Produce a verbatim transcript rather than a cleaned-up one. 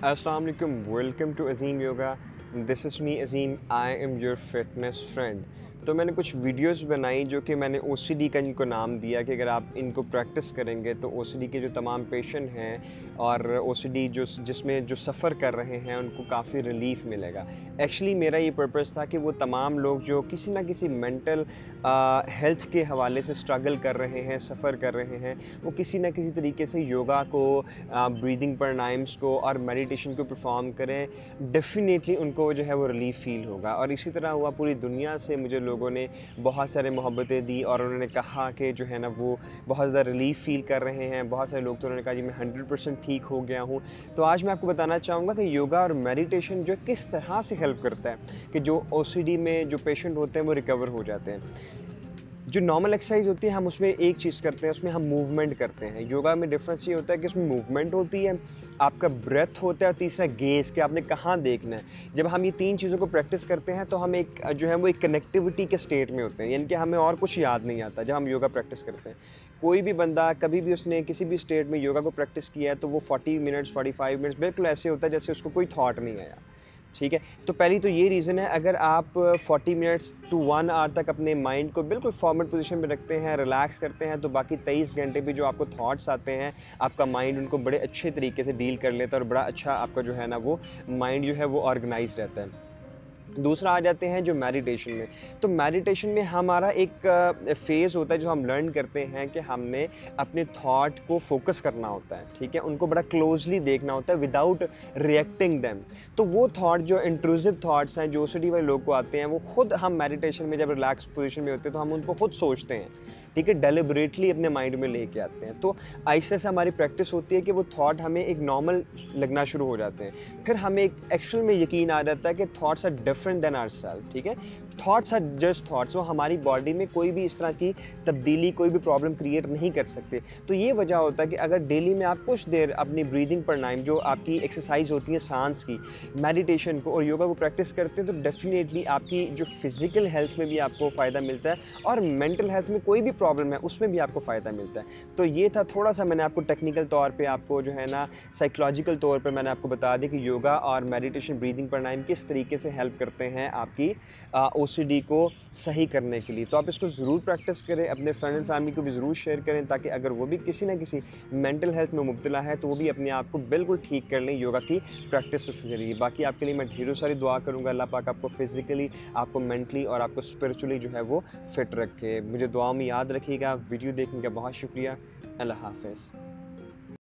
Assalamu alaikum, welcome to Axeemyoga. This is me Axeem, I am your fitness friend. तो मैंने कुछ videos बनाई जो कि मैंने ओ सी डी का इनको नाम दिया कि अगर आप इनको प्रैक्टिस करेंगे तो ओ सी डी के जो तमाम पेशेंट हैं और ओ सी डी जो जिसमें जो सफ़र कर रहे हैं उनको काफ़ी रिलीफ मिलेगा। एक्चुअली मेरा ये पर्पस था कि वो तमाम लोग जो किसी ना किसी मेंटल हेल्थ के हवाले से स्ट्रगल कर रहे हैं, सफ़र कर रहे हैं, वो किसी ना किसी तरीके से योगा को, ब्रीदिंग प्राणायाम्स को और मेडिटेशन को परफॉर्म करें, डेफिनेटली उनको जो है वो रिलीफ फील होगा। और इसी तरह हुआ, पूरी दुनिया से मुझे लोगों ने बहुत सारे मोहब्बतें दी और उन्होंने कहा कि जो है ना वो बहुत ज़्यादा रिलीफ फ़ील कर रहे हैं। बहुत सारे लोग तो उन्होंने कहा जी मैं हंड्रेड परसेंट ठीक हो गया हूँ। तो आज मैं आपको बताना चाहूँगा कि योगा और मेडिटेशन जो किस तरह से हेल्प करता है कि जो ओ सी डी में जो पेशेंट होते हैं वो रिकवर हो जाते हैं। जो नॉर्मल एक्सरसाइज होती है हम उसमें एक चीज़ करते हैं, उसमें हम मूवमेंट करते हैं। योगा में डिफरेंस ये होता है कि उसमें मूवमेंट होती है, आपका ब्रेथ होता है और तीसरा गेज़ कि आपने कहाँ देखना है। जब हम ये तीन चीज़ों को प्रैक्टिस करते हैं तो हम एक जो है वो एक कनेक्टिविटी के स्टेट में होते हैं, यानी कि हमें और कुछ याद नहीं आता जब हम योगा प्रैक्टिस करते हैं। कोई भी बंदा कभी भी उसने किसी भी स्टेट में योगा को प्रैक्टिस किया है तो वो forty minutes forty five minutes बिल्कुल ऐसे होता है जैसे उसको कोई थाट नहीं आया। ठीक है, तो पहली तो ये रीज़न है, अगर आप forty minutes to one hour तक अपने माइंड को बिल्कुल फॉर्मेट पोजीशन में रखते हैं, रिलैक्स करते हैं, तो बाकी तेईस घंटे भी जो आपको थॉट्स आते हैं आपका माइंड उनको बड़े अच्छे तरीके से डील कर लेता है और बड़ा अच्छा आपका जो है ना वो माइंड जो है वो ऑर्गेनाइज रहता है। दूसरा आ जाते हैं जो मेडिटेशन में। तो मेडिटेशन में हमारा एक फ़ेज़ होता है जो हम लर्न करते हैं कि हमने अपने थॉट को फोकस करना होता है, ठीक है, उनको बड़ा क्लोजली देखना होता है विदाउट रिएक्टिंग देम। तो वो थॉट जो इंट्रूसिव थॉट्स हैं जो ओ सी डी वाले लोग को आते हैं वो खुद हम मेडिटेशन में जब रिलैक्स पोजीशन में होते हैं तो हम उनको खुद सोचते हैं, ठीक है, डेलिबरेटली अपने माइंड में लेके आते हैं। तो ऐसे से हमारी प्रैक्टिस होती है कि वो थॉट हमें एक नॉर्मल लगना शुरू हो जाते हैं। फिर हमें एक एक्चुअल में यकीन आ जाता है कि thoughts are different than ourselves, ठीक है, थॉट्स आर जस्ट थॉट्स, वो हमारी बॉडी में कोई भी इस तरह की तब्दीली, कोई भी प्रॉब्लम क्रिएट नहीं कर सकते। तो ये वजह होता है कि अगर डेली में आप कुछ देर अपनी ब्रीदिंग प्राणायाम जो आपकी एक्सरसाइज होती है सांस की, मेडिटेशन को और योगा को प्रैक्टिस करते हैं तो डेफिनेटली आपकी जो फिज़िकल हेल्थ में भी आपको फ़ायदा मिलता है और मेंटल हेल्थ में कोई भी प्रॉब्लम है उसमें भी आपको फ़ायदा मिलता है। तो ये था थोड़ा सा, मैंने आपको टेक्निकल तौर पे, आपको जो है ना साइकोलॉजिकल तौर पे मैंने आपको बता दिया कि योगा और मेडिटेशन, ब्रीदिंग प्राणायाम किस तरीके से हेल्प करते हैं आपकी ओ सी डी को सही करने के लिए। तो आप इसको ज़रूर प्रैक्टिस करें, अपने फ्रेंड एंड फैमिली को भी ज़रूर शेयर करें ताकि अगर वो भी किसी ना किसी मेंटल हेल्थ में मुब्तला है तो वो भी अपने आप को बिल्कुल ठीक कर लें योगा की प्रैक्टिस से जरिए। बाकी आपके लिए मैं ढेरों सारी दुआ करूँगा, अल्लाह पाक आपको फिज़िकली, आपको मेंटली और आपको स्पिरिचुअली जो है वो फिट रखे। मुझे दुआ में याद रखिएगा। वीडियो देखने का बहुत शुक्रिया। अल्लाह हाफ़िज़।